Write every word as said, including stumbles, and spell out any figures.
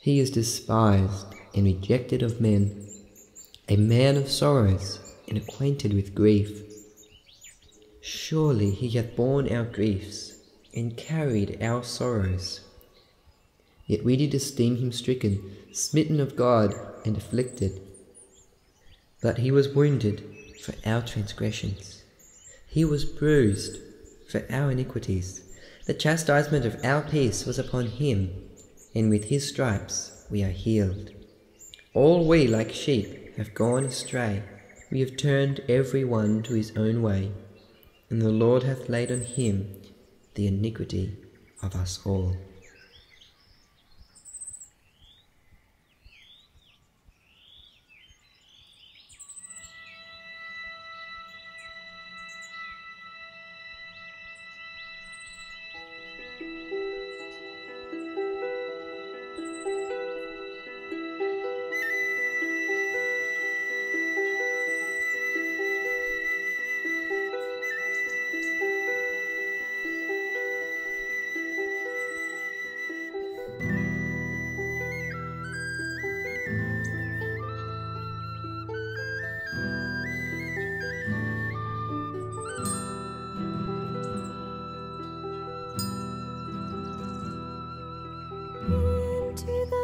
He is despised and rejected of men, a man of sorrows and acquainted with grief. Surely he hath borne our griefs and carried our sorrows. Yet we did esteem him stricken, smitten of God, and afflicted. But he was wounded for our transgressions, he was bruised for our iniquities. The chastisement of our peace was upon him, and with his stripes we are healed. All we like sheep have gone astray, we have turned every one to his own way, and the Lord hath laid on him the iniquity of us all. Into the